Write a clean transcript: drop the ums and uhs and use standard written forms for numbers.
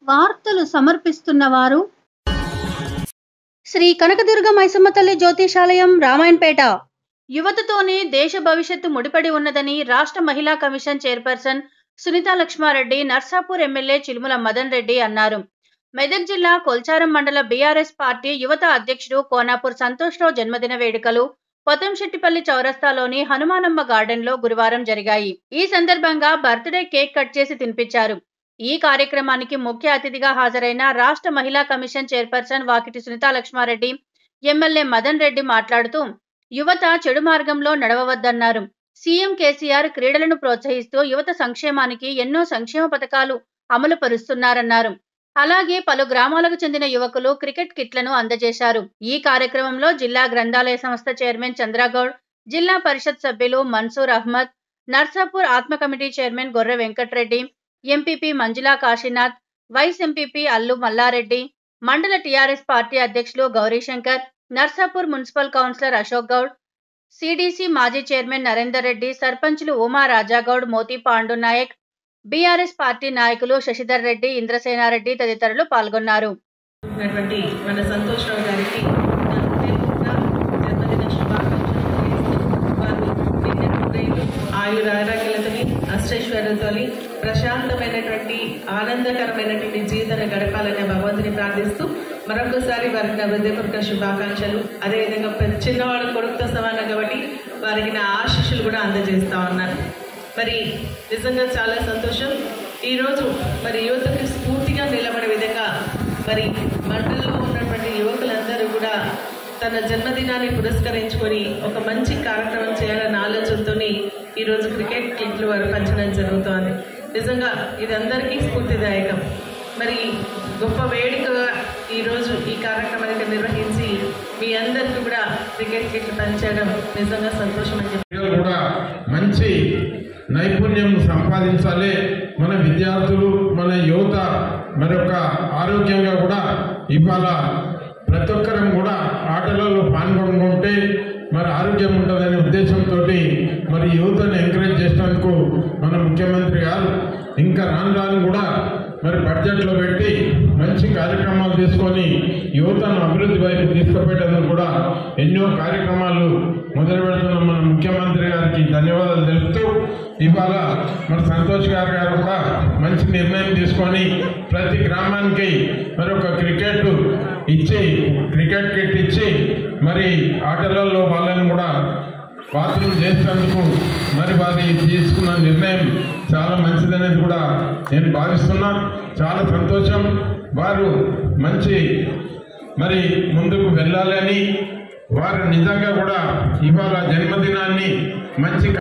వార్తలు సమర్పిస్తున్నవారు శ్రీ కనకదుర్గ మైసమ్మ తల్లి జ్యోతిషాలయం రామాయణపేట. యువతతోనే దేశ భవిష్యత్తు ముడిపడి ఉన్నదని రాష్ట్ర మహిళా commission chairperson Sunitha Laxmareddy, Narsapur MLA Chilumula Madan Reddy అన్నారు. మెదక్ జిల్లా కొల్చారం మండల బీఆర్ఎస్ పార్టీ యువత అధ్యక్షుడు కోనాపూర్ సంతోష్రావు జన్మదిన వేడుకలు పొతంశెట్టిపల్లి చౌరస్తాలోని హనుమానమ్మ గార్డెన్లో గురువారం జరిగాయి. ఈ సందర్భంగా బర్త్డే కేక్ కట్ చేసి తినిపించారు. ఈ కార్యక్రమానికి ముఖ్య అతిథిగా హాజరైన రాష్ట్ర మహిళా commission chairperson Vakiti Sunitha Laxmareddy, MLA Madan Reddy మాట్లాడుతూ యువత చెడు మార్గంలో నడవవద్దన్నారు. సీఎం కేసీఆర్ క్రీడలను ప్రోత్సహిస్తూ యువత సంక్షేమానికి ఎన్నో సంక్షేమ పథకాలు అమలు పరుస్తున్నారన్నారు. అలాగే పలు గ్రామాలకు చెందిన యువకులు క్రికెట్ కిట్లను అందజేశారు. ఈ కార్యక్రమంలో జిల్లా గ్రంథాలయ సంస్థ చైర్మన్ చంద్రగౌడ్, జిల్లా పరిషత్ సభ్యులు మన్సూర్ అహ్మద్, నర్సాపూర్ ఆత్మ committee chairman Gorre Venkatreddy, MPP Manjula Kashinath, vice MPP Allu Mallareddy, మండల టీఆర్ఎస్ పార్టీ అధ్యక్షులు Gourishankar, Narsapur municipal councillor Ashok Goud, CDC మాజీ చైర్మన్ నరేందర్ రెడ్డి, సర్పంచ్లు ఉమా రాజాగౌడ్, మోతి పాండు నాయక్, బీఆర్ఎస్ పార్టీ నాయకులు శశిధర్ రెడ్డి, ఇంద్రసేనారెడ్డి తదితరులు పాల్గొన్నారు. మన సంతోష్రావు గారికి ఆయురారోగ్యాలతోని అష్టైశ్వర్యంతో ప్రశాంతమైనటువంటి ఆనందకరమైనటువంటి జీవితాన్ని గడపాలనే భగవంతుని ప్రార్థిస్తూ మరొకసారి వారికి నా హృదయపూర్వక శుభాకాంక్షలు. అదేవిధంగా చిన్నవాడు కొడుకుతో సమానం కాబట్టి వారికి నా ఆశీస్సులు కూడా అందజేస్తా ఉన్నాను. మరి నిజంగా చాలా సంతోషం. ఈరోజు మరి యువతకు స్ఫూర్తిగా నిలబడే విధంగా మరి మండలంలో ఉన్నటువంటి యువకులందరూ కూడా తన జన్మదినాన్ని పురస్కరించుకొని ఒక మంచి కార్యక్రమం చేయాలన్న ఆలోచనతో ఈరోజు క్రికెట్ కిట్లు వారు పంచడం జరుగుతోంది. నిజంగా ఇది అందరికీ స్ఫూర్తిదాయకం. మరి గొప్ప వేడుకగా ఈరోజు ఈ కార్యక్రమాన్ని నిర్వహించి మీ అందరికీ కూడా క్రికెట్ కిట్లు పంచడం నిజంగా సంతోషం అని చెప్పి కూడా మంచి నైపుణ్యం సంపాదించాలి. మన విద్యార్థులు, మన యువత మరొక ఆరోగ్యంగా కూడా ఇవాళ ప్రతి ఒక్కరం కూడా ఆటలలో పాల్గొనుకుంటే మరి ఆరోగ్యం ఉంటుందనే ఉద్దేశంతో మరి యువతను ఎంకరేజ్ చేసినందుకు మన ముఖ్యమంత్రి గారు ఇంకా రాను కూడా మరి బడ్జెట్లో పెట్టి మంచి కార్యక్రమాలు తీసుకొని యువతను అభివృద్ధి వైపు తీసుకుపోయేందుకు కూడా ఎన్నో కార్యక్రమాలు మొదలు పెడుతున్న మన ముఖ్యమంత్రి గారికి ధన్యవాదాలు తెలుపుతూ ఇవాళ మన సంతోష్ గారు కూడా మంచి నిర్ణయం తీసుకొని ప్రతి గ్రామానికి మరి ఒక క్రికెట్ కిట్ ఇచ్చి మరి ఆటలలో వాళ్ళని కూడా పాత్రలు చేసేందుకు మరి వారి తీసుకున్న నిర్ణయం చాలా మంచిదనేది కూడా నేను భావిస్తున్నా. చాలా సంతోషం. వారు మంచి మరి ముందుకు వెళ్ళాలని వారు నిజంగా కూడా ఇవాళ జన్మదినాన్ని మంచి